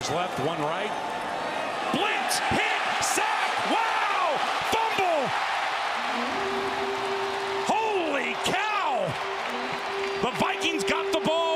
Left, one right. Blitz, hit, sack, wow! Fumble! Holy cow! The Vikings got the ball.